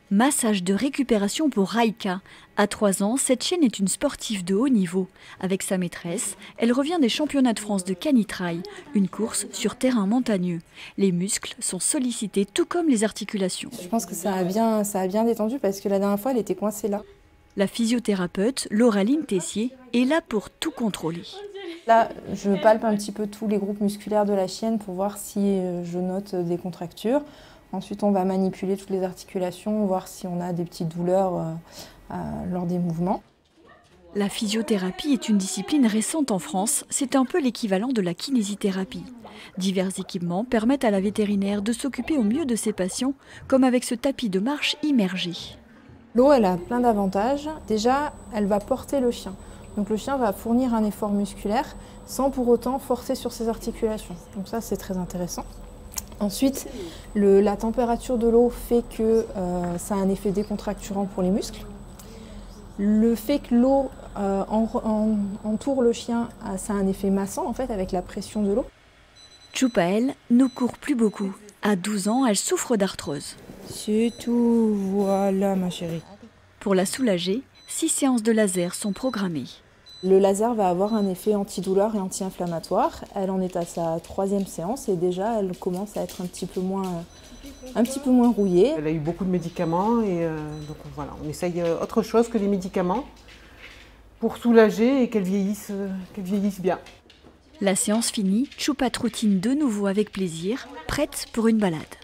Massage de récupération pour Raika. À 3 ans, cette chienne est une sportive de haut niveau. Avec sa maîtresse, elle revient des championnats de France de canitrail, une course sur terrain montagneux. Les muscles sont sollicités tout comme les articulations. Je pense que ça a bien détendu parce que la dernière fois, elle était coincée là. La physiothérapeute Lauraline Tessier est là pour tout contrôler. Là, je palpe un petit peu tous les groupes musculaires de la chienne pour voir si je note des contractures. Ensuite, on va manipuler toutes les articulations, voir si on a des petites douleurs lors des mouvements. La physiothérapie est une discipline récente en France. C'est un peu l'équivalent de la kinésithérapie. Divers équipements permettent à la vétérinaire de s'occuper au mieux de ses patients, comme avec ce tapis de marche immergé. L'eau, elle a plein d'avantages. Déjà, elle va porter le chien. Donc le chien va fournir un effort musculaire sans pour autant forcer sur ses articulations. Donc ça, c'est très intéressant. Ensuite, la température de l'eau fait que ça a un effet décontracturant pour les muscles. Le fait que l'eau entoure le chien, ça a un effet massant en fait avec la pression de l'eau. Choupa, elle, ne court plus beaucoup. À 12 ans, elle souffre d'arthrose. C'est tout, voilà ma chérie. Pour la soulager, 6 séances de laser sont programmées. Le laser va avoir un effet antidouleur et anti-inflammatoire. Elle en est à sa 3e séance et déjà elle commence à être un petit peu moins rouillée. Elle a eu beaucoup de médicaments et donc voilà, on essaye autre chose que les médicaments pour soulager et qu'elle vieillisse bien. La séance finie, Choupa trottine de nouveau avec plaisir, prête pour une balade.